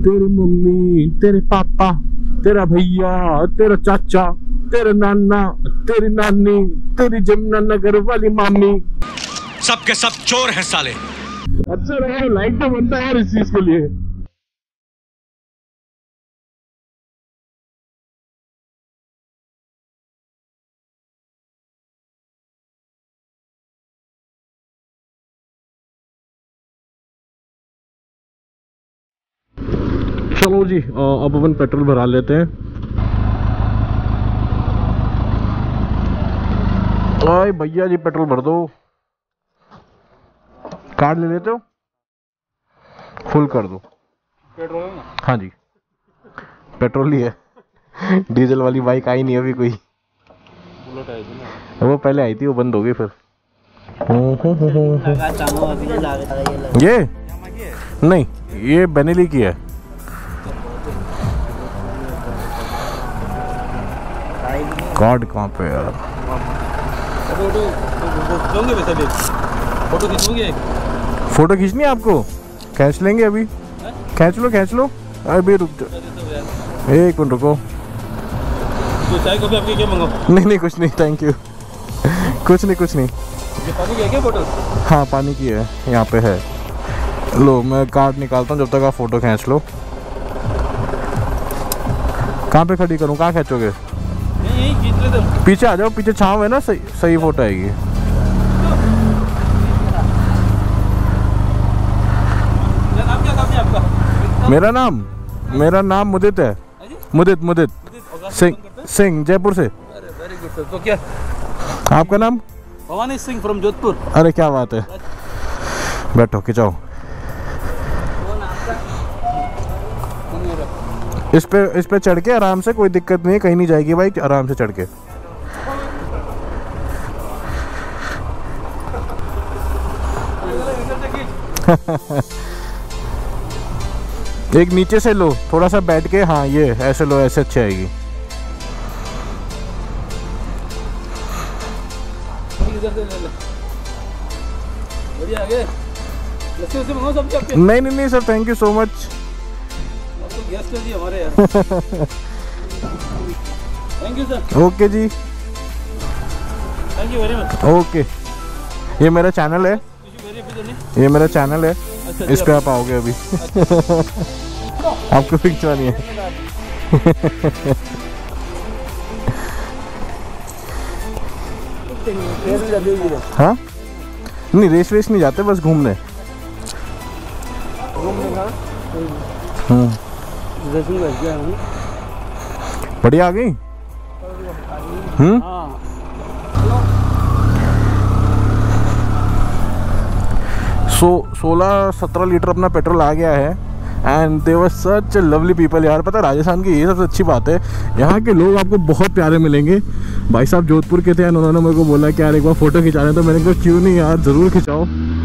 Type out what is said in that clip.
तेरी मम्मी, तेरे पापा, तेरा भैया, तेरा चाचा, तेरा नाना, तेरी नानी, तेरी जमुनानगर वाली मामी, सबके सब चोर हैं साले। अच्छा रहा, लाइक तो बनता है यार इस चीज के लिए। चलो जी, अब अपन पेट्रोल भरा लेते हैं। ओए भैया जी, पेट्रोल भर दो। कार्ड ले लेते हो? फुल कर दो। पेट्रोल है ना? हाँ जी, पेट्रोल ही है। डीजल वाली बाइक आई नहीं अभी कोई। बुलेट आई थी ना, वो पहले आई थी, वो बंद हो गई फिर। ये नहीं, ये बेनेली की है। कार्ड कहाँ पे यार? फोटो खींचोगे? फोटो खींचनी है आपको? खींच लेंगे अभी। खींच लो खींच लो, अभी रुक जाओ, एक मिनट रुको। तो चाय कॉफी आपकी क्या मंगाओ? नहीं नहीं कुछ नहीं, थैंक यू। कुछ नहीं कुछ नहीं। ये पानी की है क्या बोतल? हाँ पानी की है, यहाँ पे है। लो मैं कार्ड निकालता हूँ, जब तक आप फोटो खींच लो। कहाँ पे खड़ी करूँ, कहाँ खींचोगे? यहीं खींच लेते हैं। पीछे आ जाओ, पीछे छाँव है ना, सही फोटो आएगी। मेरा नाम मुदित है। मुदित सिंह, जयपुर से। Very good sir. तो क्या आपका नाम? भवानी सिंह फ्रॉम जोधपुर। अरे क्या बात है, बैठो खिंचाओ। इस पे चढ़ के आराम से, कोई दिक्कत नहीं है, कहीं नहीं जाएगी बाइक, आराम से चढ़ के। एक नीचे से लो, थोड़ा सा बैठ के, हाँ ये ऐसे लो, ऐसे अच्छी आएगी। बढ़िया आगे। लस्सी वस्सी मंगाओ सब्जी आपके? नहीं sir, thank you so much. आप तो गेस्ट हो जी हमारे यार। Thank you sir. ओके जी, thank you very much. Okay. ये मेरा चैनल है, ये मेरा चैनल है। अच्छा, इस पे आप आओगे अभी। आपको खिंचवानी है। हाँ नहीं, रेस नहीं जाते, बस घूमने। बढ़िया आ गई। 16-17 लीटर अपना पेट्रोल आ गया है। And they were such lovely people यार। पता है राजस्थान की ये सबसे अच्छी बात है, यहाँ के लोग आपको बहुत प्यारे मिलेंगे। भाई साहब जोधपुर के थे, उन्होंने मेरे को बोला कि यार एक बार फोटो खिंचा रहे हैं, तो मैंने कहा क्यों नहीं यार, ज़रूर खिंचाओ।